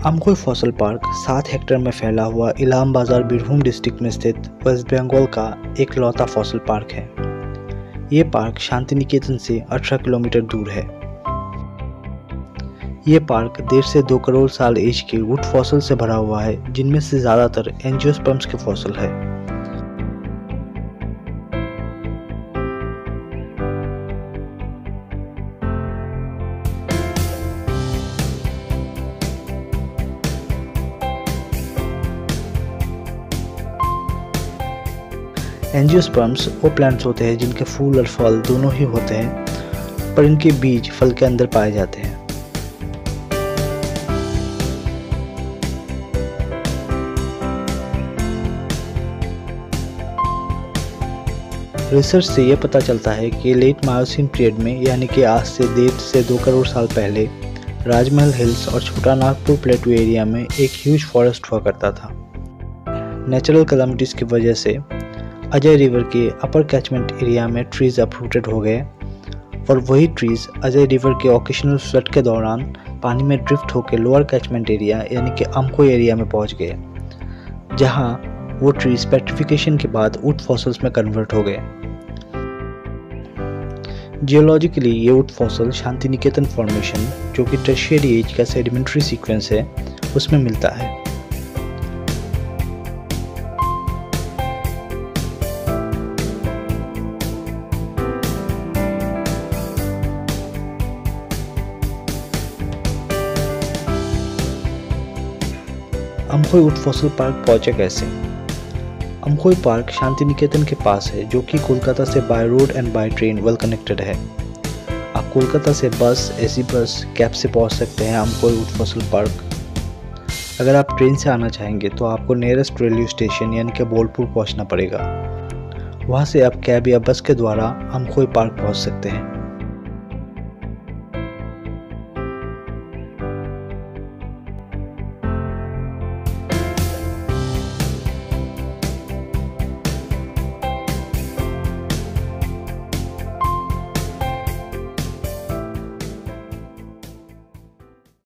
अमखोई fossil park 7 hectare में फैला हुआ इलाम बाजार बीरभूम डिस्ट्रिक्ट में स्थित वेस्ट बंगाल का एक लौता फॉसल पार्क है। ये पार्क शांति निकेतन से 18 किलोमीटर दूर है। ये पार्क 1.5 से 2 करोड़ साल एज के वुड फॉसल से भरा हुआ है, जिनमें से ज़्यादातर एंजियोस्पर्म्स के फॉसल है। एंजियोस्पर्म्स वो प्लांट्स होते हैं जिनके फूल और फल दोनों ही होते हैं, पर इनके बीज फल के अंदर पाए जाते हैं। रिसर्च से यह पता चलता है कि लेट मायोसीन पीरियड में, यानी कि आज से 1.5 से 2 करोड़ साल पहले, राजमहल हिल्स और छोटा नागपुर प्लेटू एरिया में एक ह्यूज फॉरेस्ट हुआ करता था। नेचुरल कैलामिटीज की वजह से अजय रिवर के अपर कैचमेंट एरिया में ट्रीज अपरूटेड हो गए और वही ट्रीज अजय रिवर के ओकेशनल फ्लड के दौरान पानी में ड्रिफ्ट होकर लोअर कैचमेंट एरिया यानी कि अमखोई एरिया में पहुंच गए, जहां वो ट्रीज पेट्रिफिकेशन के बाद वुड फॉसल्स में कन्वर्ट हो गए। जियोलॉजिकली ये wood fossil Shanti Niketan formation, जो कि टर्शियरी एज का सेडिमेंट्री सीक्वेंस है, उसमें मिलता है। अमखोई वुड फॉसल पार्क पहुंचे कैसे? अमखोई पार्क शांति निकेतन के पास है, जो कि कोलकाता से by road and by train well connected है। आप कोलकाता से बस, एसी बस, कैब से पहुंच सकते हैं अमखोई वुड फॉसल पार्क। अगर आप ट्रेन से आना चाहेंगे तो आपको नियरेस्ट रेलवे स्टेशन यानी कि बोलपुर पहुंचना पड़ेगा। वहां से आप कैब या बस के द्वारा अमखोई पार्क पहुंच सकते हैं।